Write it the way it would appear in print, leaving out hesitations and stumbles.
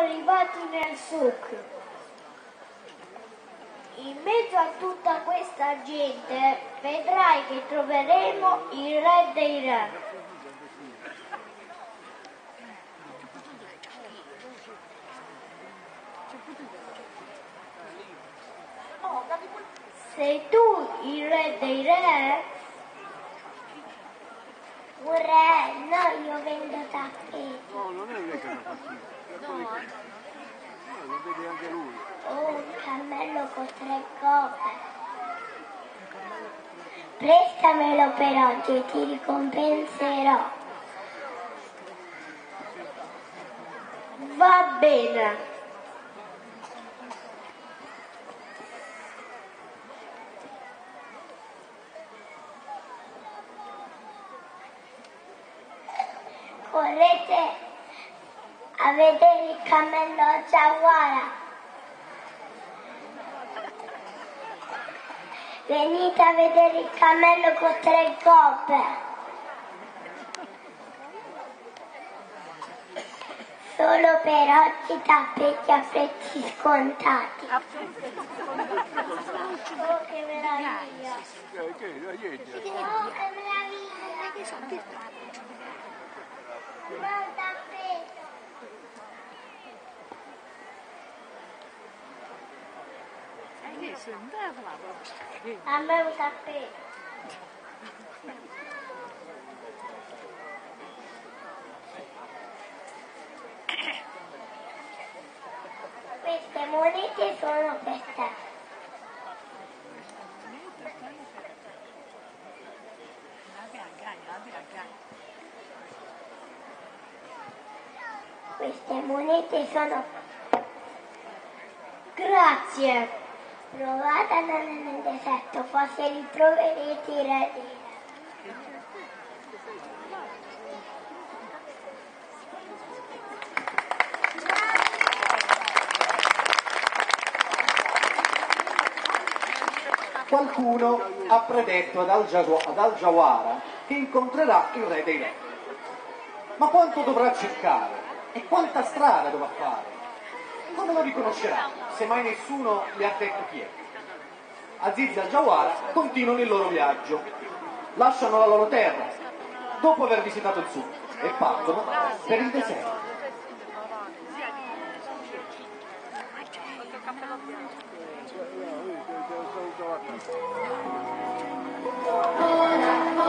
arrivati nel sucro. In mezzo a tutta questa gente vedrai che troveremo il re dei re. Sei tu il re dei re? Un re? No, io vendo tappeti. No, non è il re che la fa schifo. Lo vede anche lui. Oh, un cammello con 3 coppe. Prestamelo per oggi e ti ricompenserò. Va bene. Correte a vedere il cammello giaguara. Venite a vedere il cammello con 3 coppe. Solo per oggi tappeti a prezzi scontati. Oh, che meraviglia! Niente. Oh, che meraviglia! Un tappeto. A me un tappeto. Queste monete sono per te. Queste monete sono... Grazie. Provatela nel deserto, forse li troverete i re dei re. Qualcuno ha predetto ad Al-Jawara che incontrerà il re dei re. Ma quanto dovrà cercare e quanta strada dovrà fare? Come lo riconoscerà se mai nessuno le ha detto chi è? Aziz e Al-Jawara continuano il loro viaggio, lasciano la loro terra dopo aver visitato il sud e partono per il deserto. No,